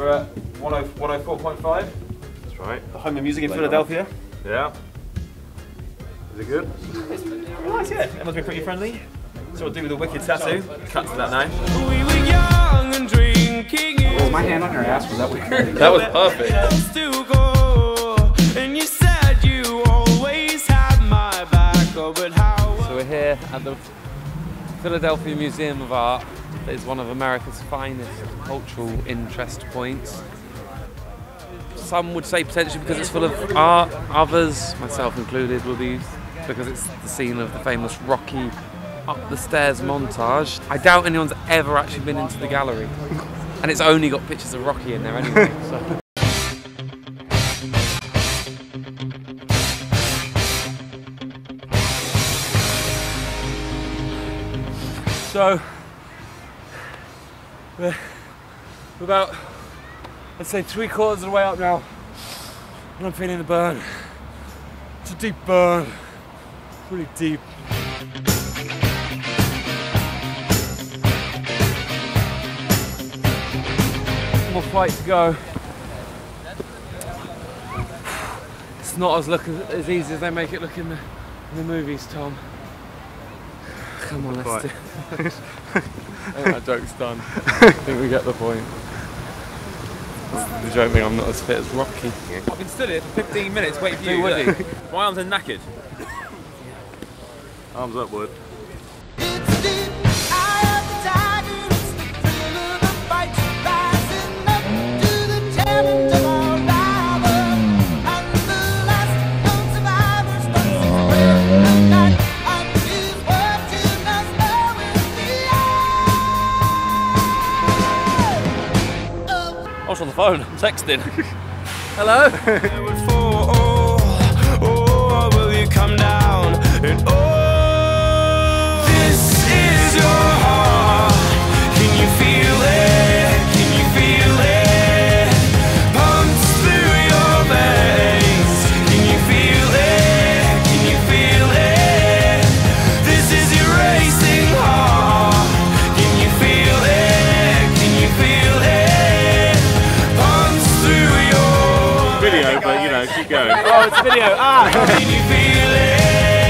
We're at 104.5. That's right. The home of music in Philadelphia. Yeah. Is it good? It's nice, yeah. Everyone's been pretty friendly. So we'll do the wicked tattoo. Cut to that now. We were young and drinking. Was my hand on your ass? Was that weird? That was perfect. To go, and you said you always had my back. Oh, but how? So we're here at the Philadelphia Museum of Art. That is one of America's finest cultural interest points. Some would say potentially because it's full of art, others, myself included, will be because it's the scene of the famous Rocky up the stairs montage. I doubt anyone's ever actually been into the gallery. And it's only got pictures of Rocky in there anyway. So we're about, let's say, 3/4 of the way up now, and I'm feeling the burn. It's a deep burn, really deep. More flight to go. It's not as easy as they make it look in the movies, Tom. Come on, let's do it. I think that joke's done. I think we get the point. The joke being I'm not as fit as Rocky. I've been stood here for 15 minutes waiting for you. Woody. My arms are knackered. Arms upward. I was on the phone, I'm texting. Hello? Oh, will you come down? And oh, this is your heart. Can you feel it? Can you feel it? Pumps through your veins. Can you feel it? Can you feel it? This is your racing heart. Can you feel it? Can you feel it? Video, but you know, keep going. Oh, it's video. Ah! Can you feel it?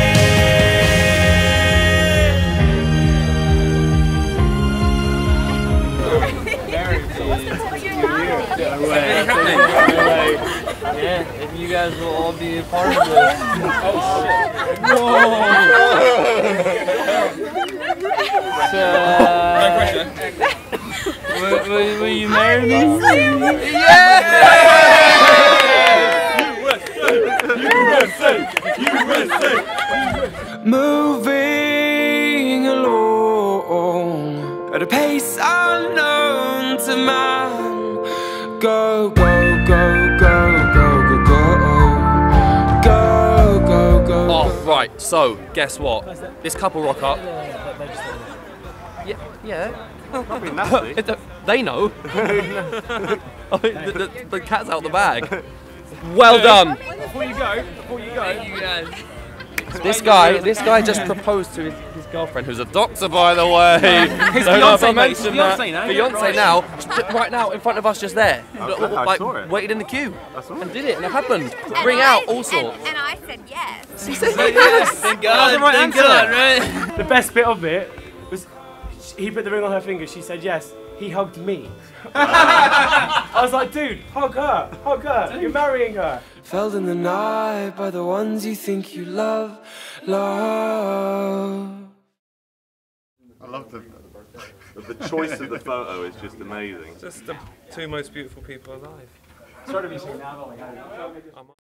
Yeah, if you guys will all be a part of this. So, will you marry me? Yeah! Moving along at a pace unknown to man. Go, go, go, go, go, go, go. Go, go, go. Oh, right, so, guess what? This couple rock up. Yeah. Probably nasty. They know. The cat's out the bag. Well done. Before you go. Thank you guys. This guy just proposed to his girlfriend, who's a doctor, by the way. His fiance now, right now, in front of us, just there, I saw it. waited in the queue, and did it, and it happened. Bring out all sorts. And I said yes. She said yes. Thank God. Thank God, right? The best bit of it was he put the ring on her finger, she said yes, he hugged me. I was like, dude, hug her, you're marrying her. Felled in the night by the ones you think you love, love. I love the choice of the photo is just amazing. Just the two most beautiful people alive. Sorry to be saying now,